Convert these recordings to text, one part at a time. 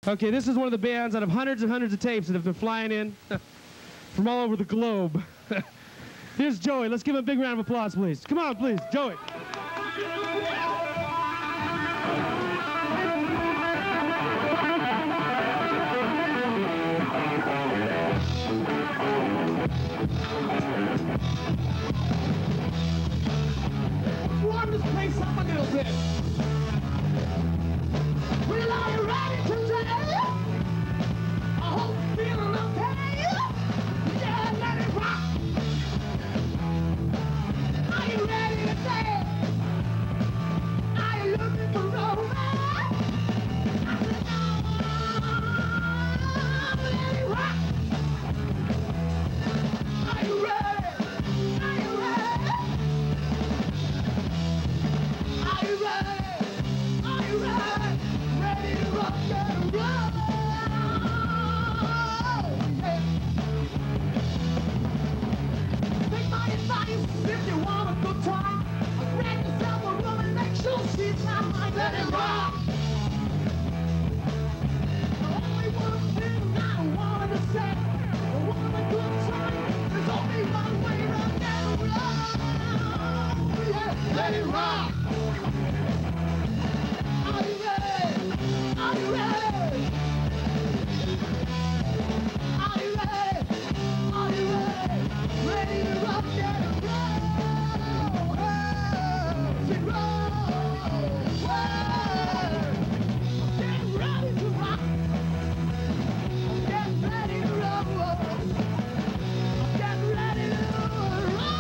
Okay, this is one of the bands out of hundreds and hundreds of tapes that have been flying in from all over the globe. Here's Joey. Let's give him a big round of applause, please. Come on, please, Joey. Warm this place up a little bit. Well, are you ready today? I hope you're feeling okay. Yeah, let it rock. Are you ready today? Are you looking for romance? Let it rock. Are you ready? Are you ready? Are you ready? Are you ready? Ready to rock and roll? Yeah. Take my advice if you want a good time. Grab yourself a room and make sure she's not mine. Let it rock. Only one thing I wanted to say. I want a good time. There's only one way rock and roll. Yeah. Let it rock. Are you ready? Are you ready? Are you ready? Are you ready? Ready to rock and roll? Say roll. Get ready to rock. Get ready to roll. Get ready to roll.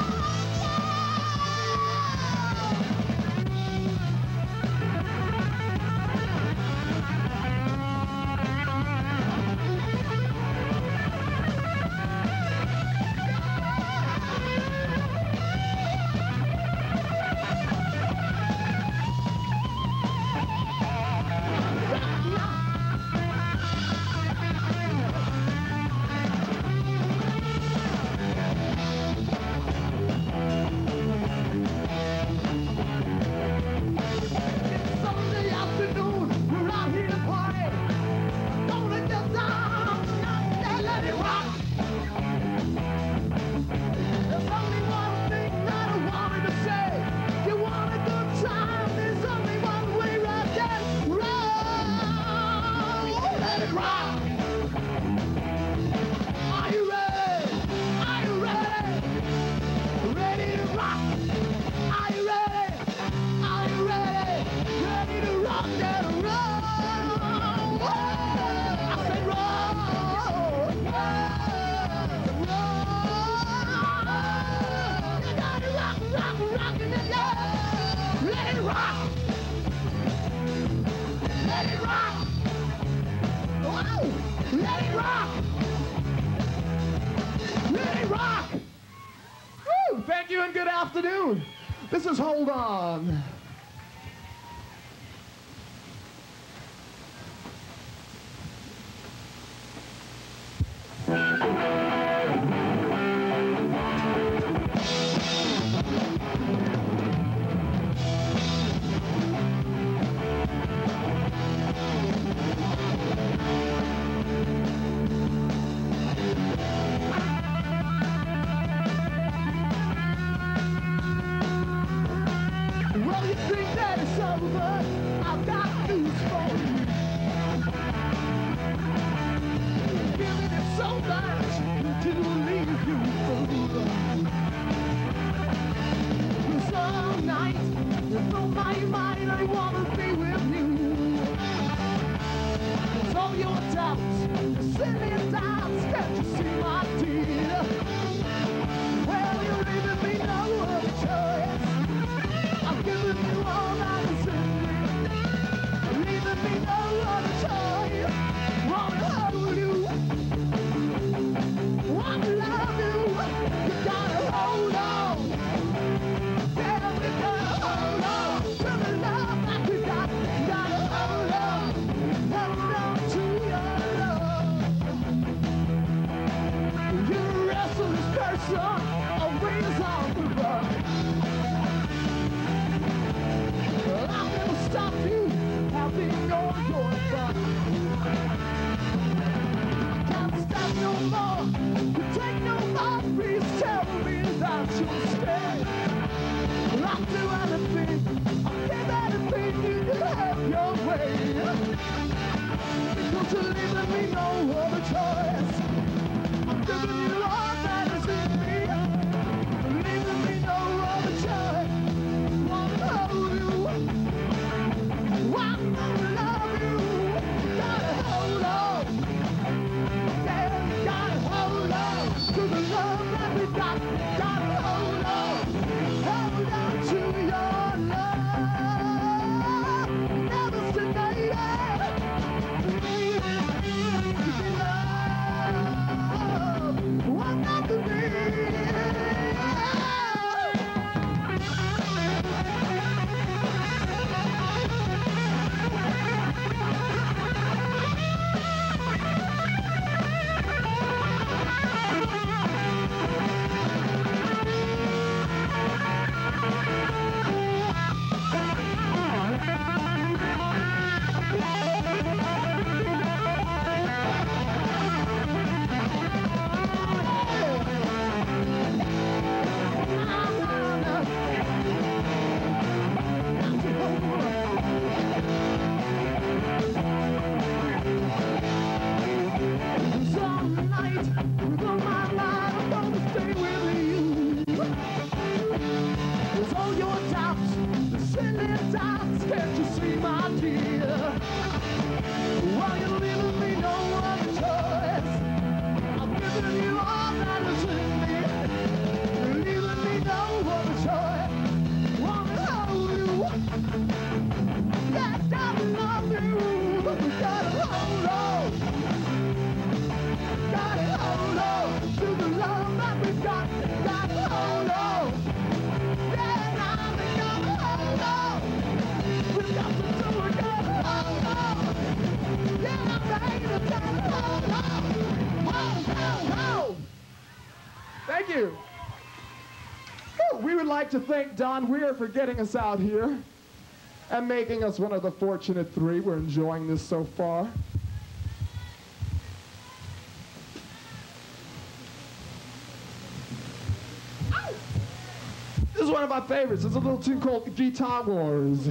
Sunday afternoon, we're out here to party. Gonna get down and let it rock. There's only one thing that I wanted to say. If you want a good time, there's only one way, rock and roll. Let it rock. Are you ready? Are you ready? Ready to rock. Are you ready? Are you ready? Ready to rock and roll. I said roll. Roll. You gotta rock, rock, rockin' it, yeah. Let it rock. Let it rock. Whoa. Let it rock. Let it rock. Woo. Thank you and good afternoon. This is Hold On. Well, you think that it's over? I've got news for you. Giving it so much to leave you over. 'Cause all night, with all my mind, I wanna be with you. 'Cause all your doubts, silly doubts, can't you see my dear? Well, you're leaving me no other choice. I've given you all I deserve. Leaving me no other choice. Wanna hold you. Wanna love you. You gotta hold on. Yeah, we gotta hold on to the love that we got. Gotta hold on. Hold on to your love. you're leaving me no other choice. I'm giving you all that is in me. You're leaving me no other choice. Wanna hold you. I'm gonna love you. Gotta hold on. Yeah, gotta hold on to the love that we got. Gotta hold on. Hold on to your love. Never say never. Love, what not to be. Thank you. We would like to thank Don Wehr for getting us out here and making us one of the fortunate three. We're enjoying this so far. This is one of my favorites. It's a little tune called Guitar Wars.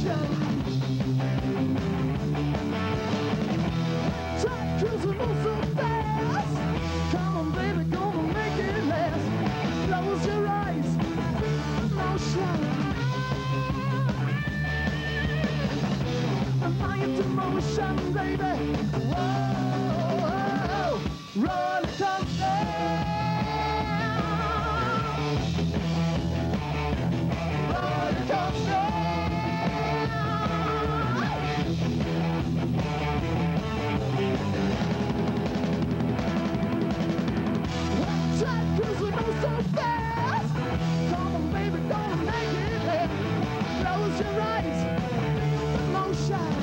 motion. Time cruising on so fast. Come on, baby, gonna make it last. Close your eyes, motion. Into motion, baby. Whoa, roller coaster. Roller coaster. Time cruising on so fast. Come on, baby, gonna make it there. Close your eyes. Motion.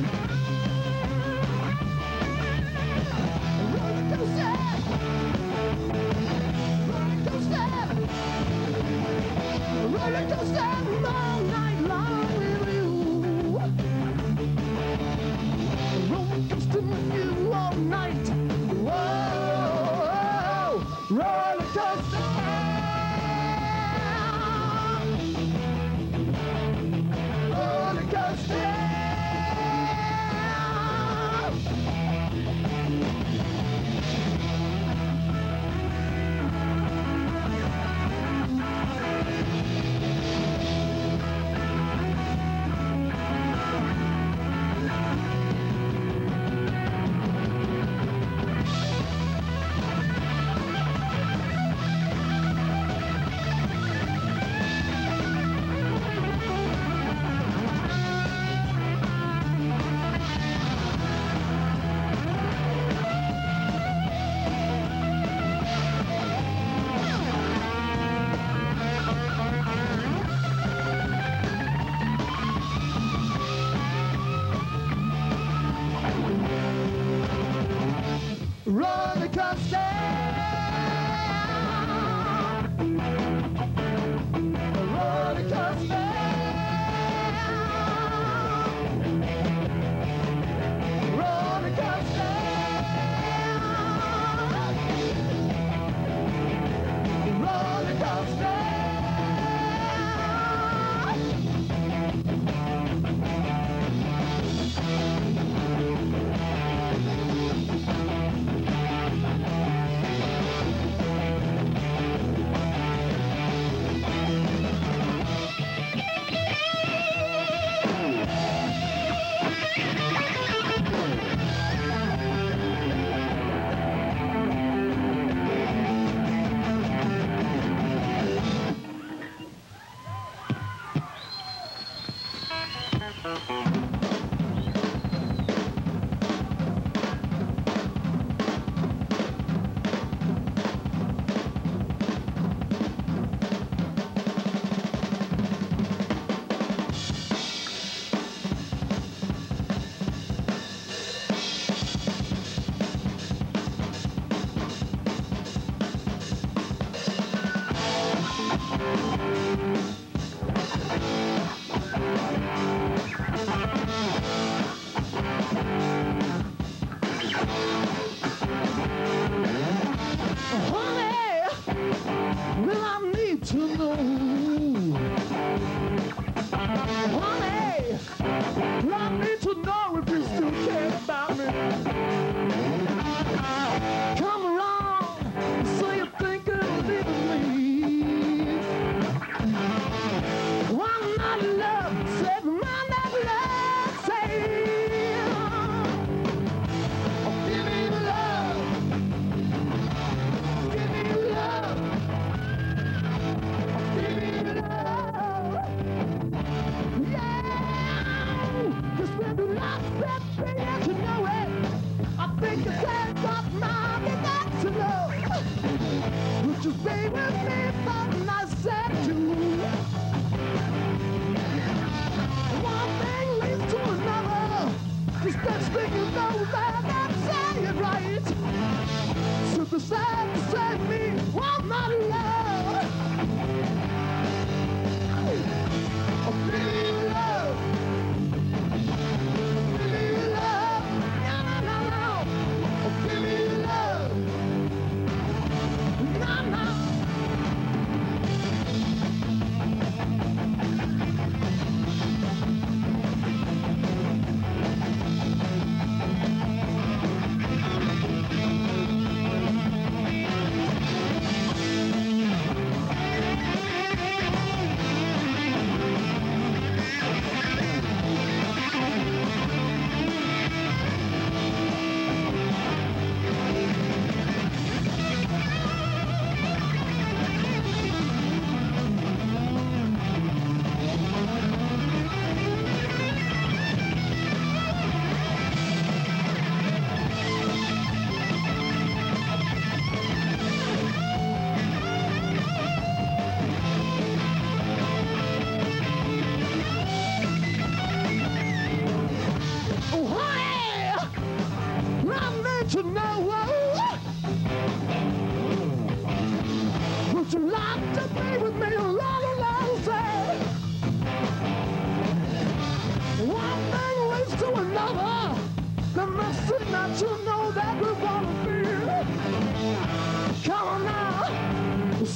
Roller coaster all night long with you. Roller coaster with you all night. Whoa, roller coaster. Roller coaster. Roller coaster. Roller coaster. Roller coaster. Roller coaster.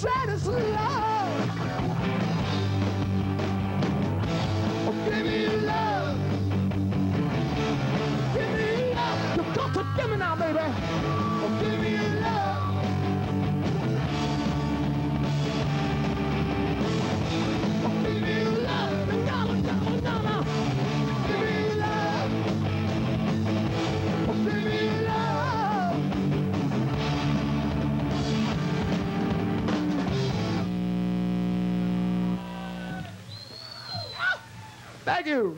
said it's love. Oh, give me your love. Give me your love. You got to give me now, baby. Oh, give me your love. Oh, give me your love. No, no, no, no. Give me your love. Oh, give me your love. Thank you.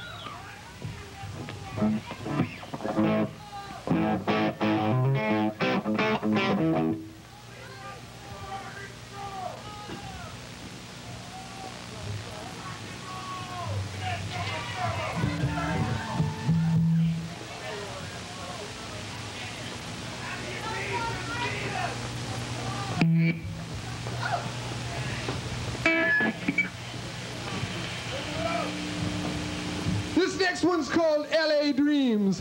This next one's called LA Dreams.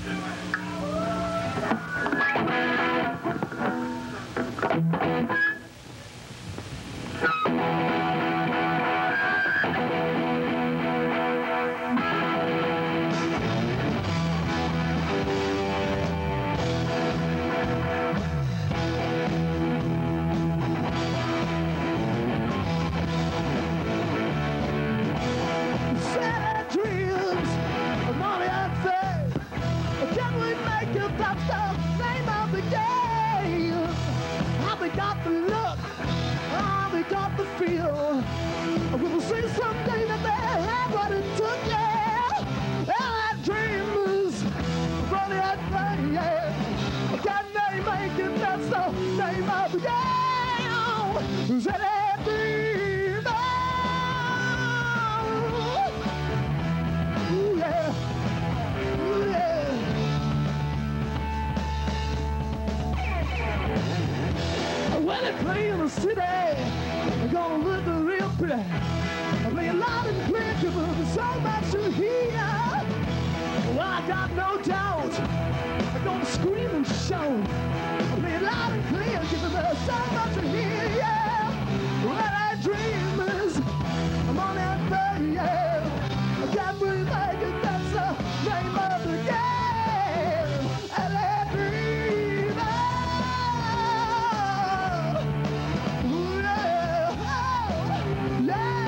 Sad dreams of money and fame. Can we make it? That's the name of the game. Have we got the look? Have we got the feel? We will see someday that they have what it took, yeah. That dreams of money and fame, yeah. Can they make it? That's the name of the game. Sad dreams. Yeah. Yeah. When they play in the city, they're gonna look real pretty. I play a lot and clear, give them so much to hear. Well, I got no doubt I'm gonna scream and shout. I play a lot and clear, give them so much to hear, yeah. When I dream is I'm on that day, yeah. I can't breathe like it, that's the name of the game. And I dream, ooh, yeah, oh, yeah.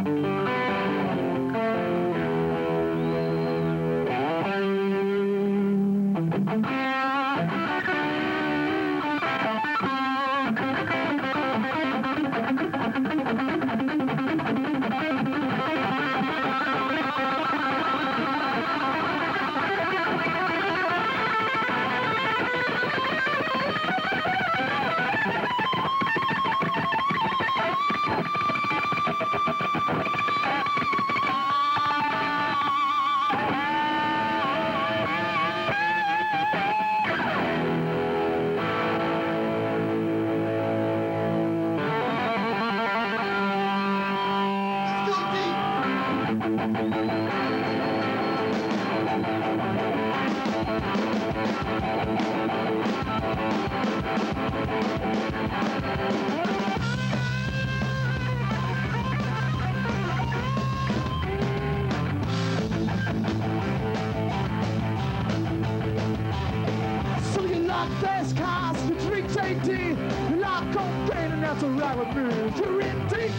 Fast cars, you drink JD, you like cocaine and that's alright with me. You're in deep.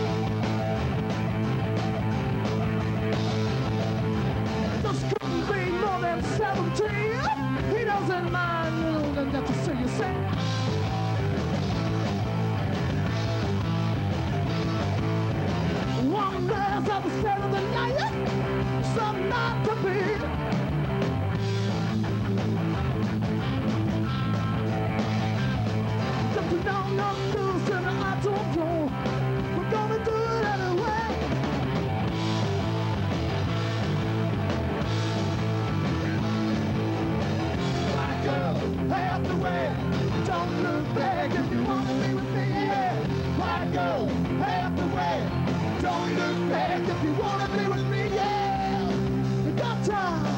Just couldn't be more than 17. He doesn't mind little than that to see you sing. One day's at the start of the night, some not to be. No news and I don't know. We're gonna do it anyway. My girl, half the way. Don't look back if you wanna be with me, yeah. My girl, half the way. Don't look back if you wanna be with me, yeah. We got time.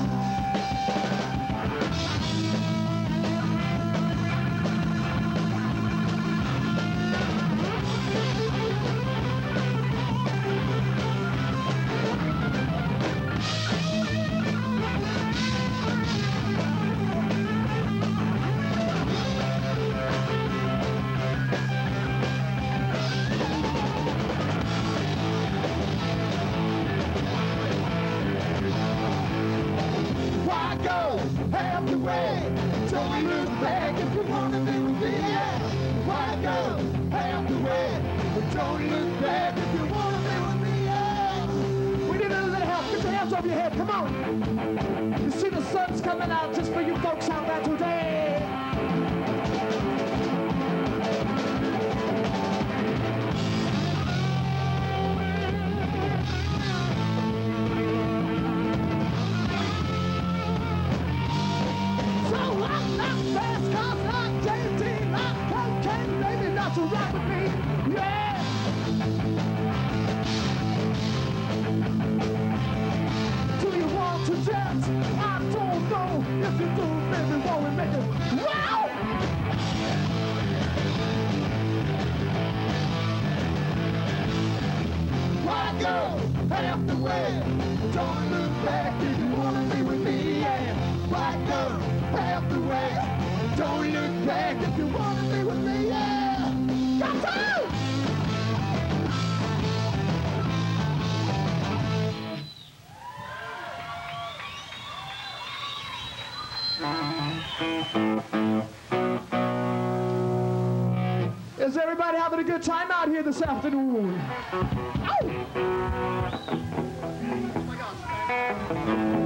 Half the way, don't look back if you wanna be with me, yeah. Why go half the way, don't look back if you wanna be with me, yeah. We need a little help, get your hands over your head, come on. You see the sun's coming out just for you folks out there today. To rock with me, yeah. Do you want to dance? I don't know. If you do, baby, won't we make it? Wow! My girl, half the way. Don't look back if you wanna be with me, yeah. My girl, half the way. Don't look back if you wanna be with me, yeah. Is everybody having a good time out here this afternoon? Ow! Oh my gosh.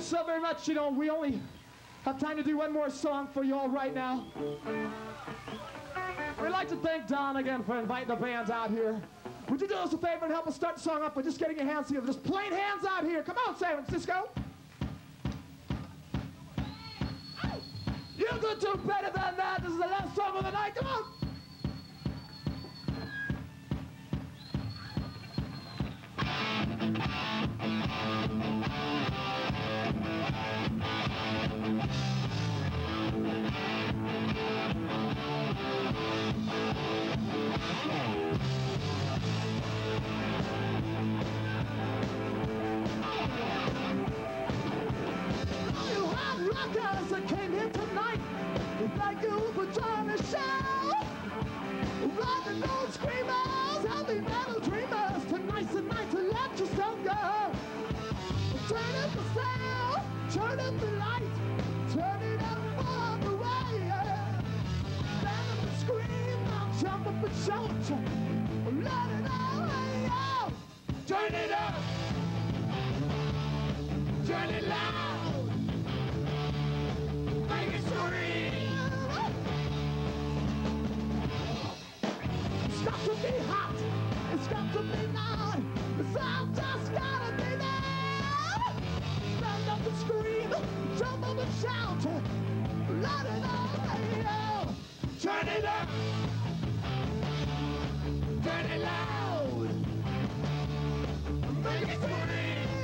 so very much. You know, we only have time to do one more song for you all right now. We'd like to thank Don again for inviting the band out here. Would you do us a favor and help us start the song up by just getting your hands together? Just plain hands out here. Come on, San Francisco. You could do better than that. This is the last song of the night. Come on. That came here tonight, thank you for joining the show. Rock and roll screamers, heavy metal dreamers. Tonight's the night to let yourself go. Turn up the sound, turn up the light, turn it up all the way. Stand up and scream, now jump up and shout. Let it all hang out. Turn it up, turn it loud. It's got to be hot, it's got to be loud, it's all just gotta be there. Stand up and scream, jump up and shout, let it all hang out. Turn it up, turn it loud, make it scream.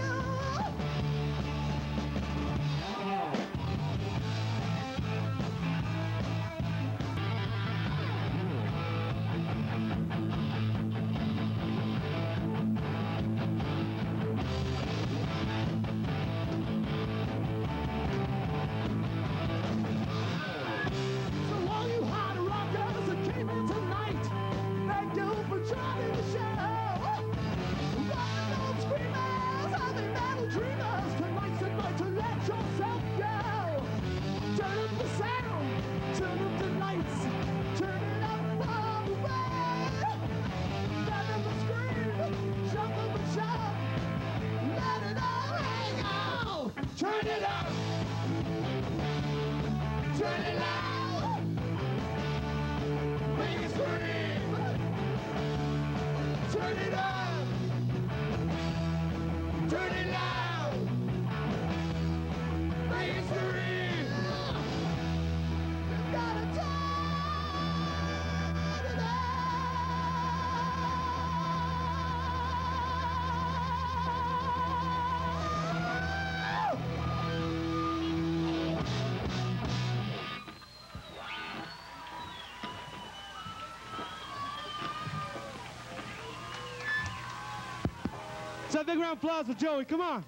Turn it up, turn it loud, make it scream. Turn it up, turn it loud, make it scream. You gotta turn it up. Let's have a big round of applause for Joey. Come on.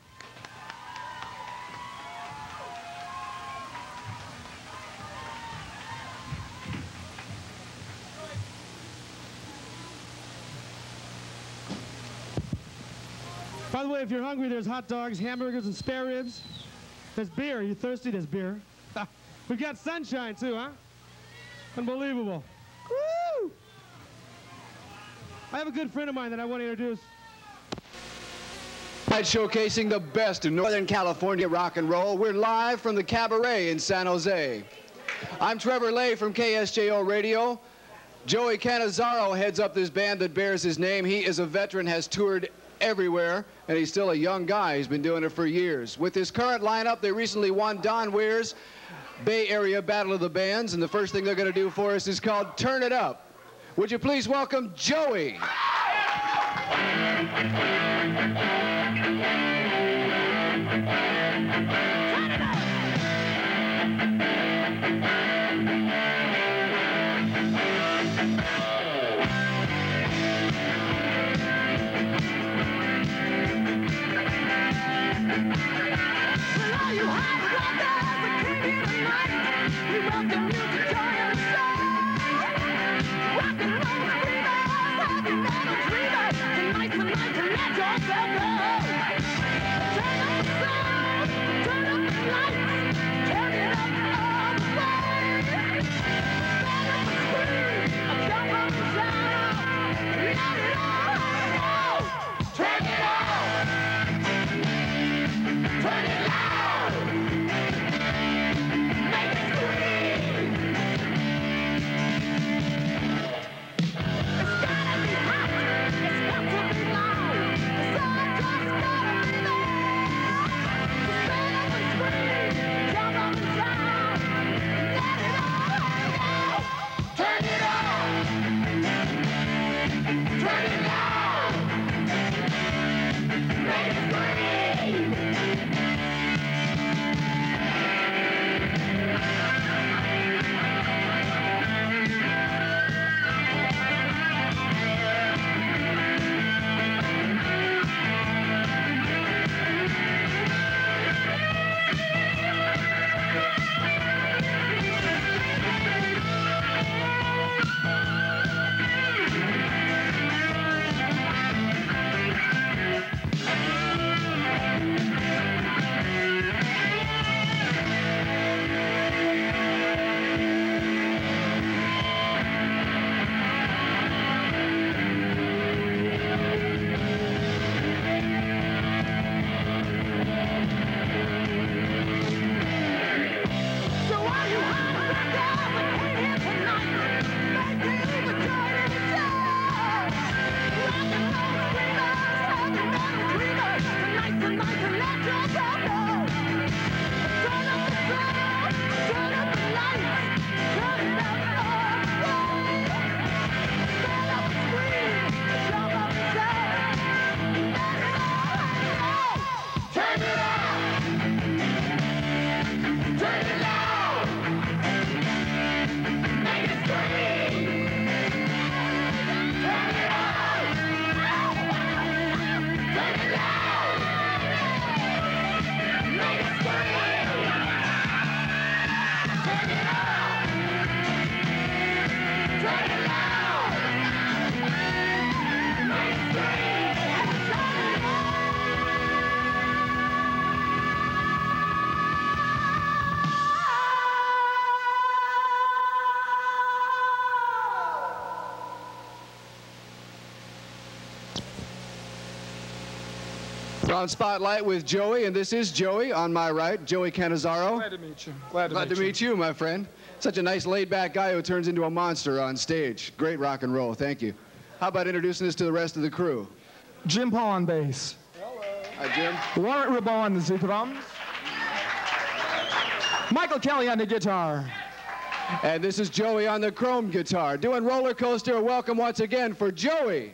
By the way, if you're hungry, there's hot dogs, hamburgers, and spare ribs. There's beer. You thirsty? There's beer. We've got sunshine, too, huh? Unbelievable. Woo! I have a good friend of mine that I want to introduce. Showcasing the best of Northern California rock and roll. We're live from the Cabaret in San Jose. I'm Trevor Lay from KSJO Radio. Joe Cannizzaro heads up this band that bears his name. He is a veteran, has toured everywhere, and he's still a young guy. He's been doing it for years. With his current lineup, they recently won Don Wehr's Bay Area Battle of the Bands, and the first thing they're going to do for us is called Turn It Up. Would you please welcome Joey? Tonight's the night to let yourself go. We're on Spotlight with Joey, and this is Joey on my right, Joey Cannizzaro. Glad to meet you. Glad to meet you, my friend. Such a nice laid-back guy who turns into a monster on stage. Great rock and roll. Thank you. How about introducing us to the rest of the crew? Jim Paul on bass. Hello. Hi, Jim. Laurant Reboah on the drums. Michael Kelly on the guitar. And this is Joey on the chrome guitar. Doing roller coaster. Welcome once again for Joey.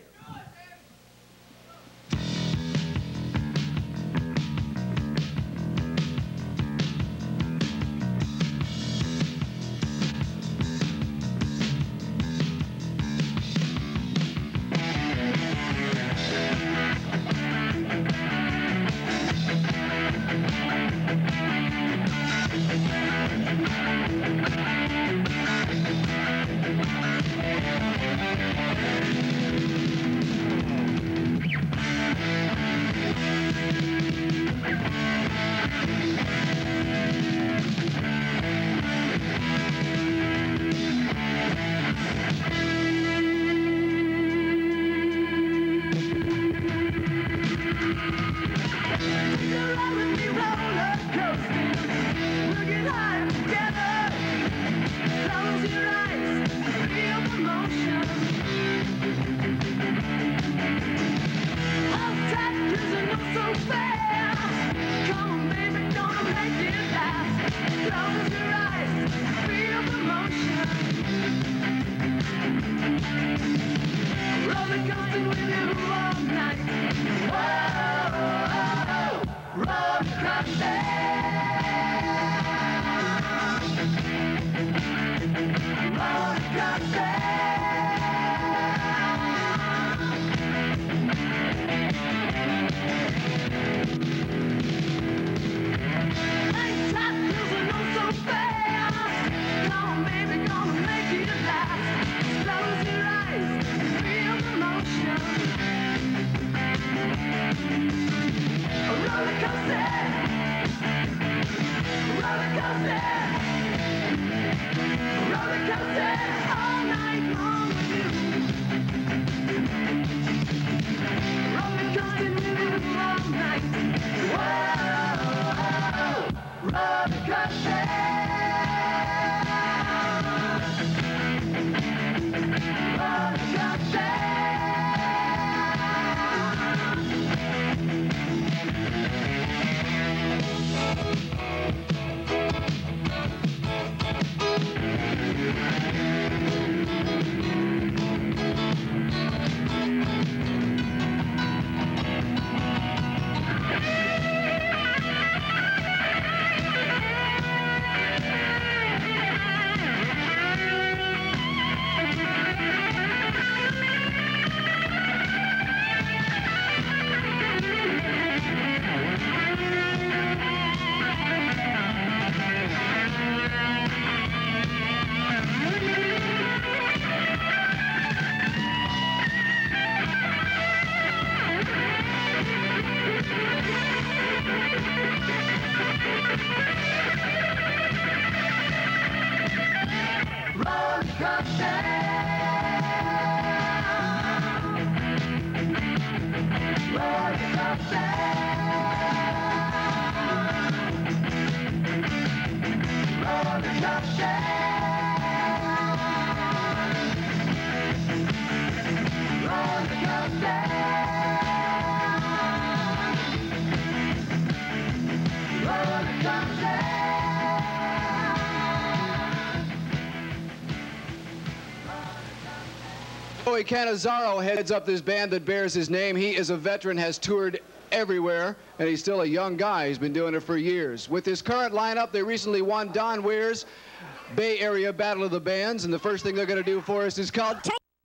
Joey Cannizzaro heads up this band that bears his name. He is a veteran, has toured everywhere, and he's still a young guy. He's been doing it for years. With his current lineup, they recently won Don Wehr's Bay Area Battle of the Bands, and the first thing they're going to do for us is called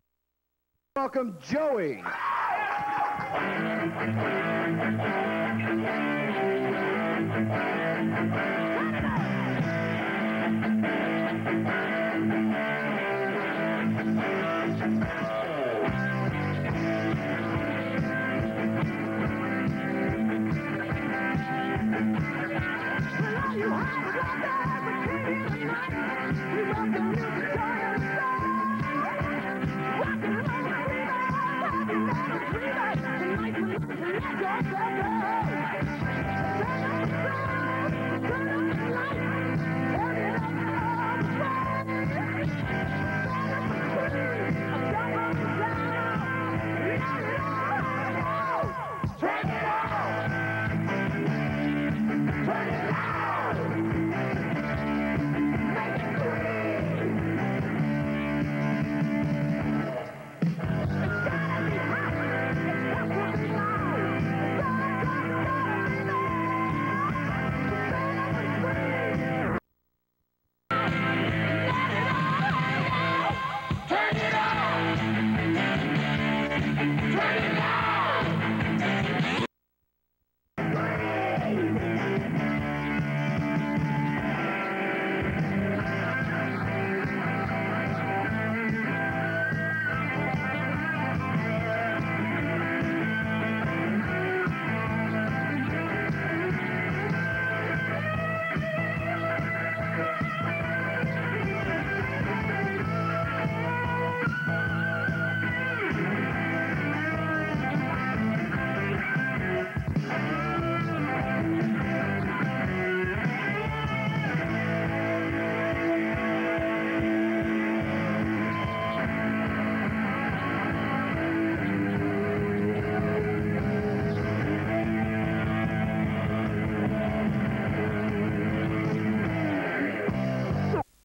Welcome Joey. Rock and roll,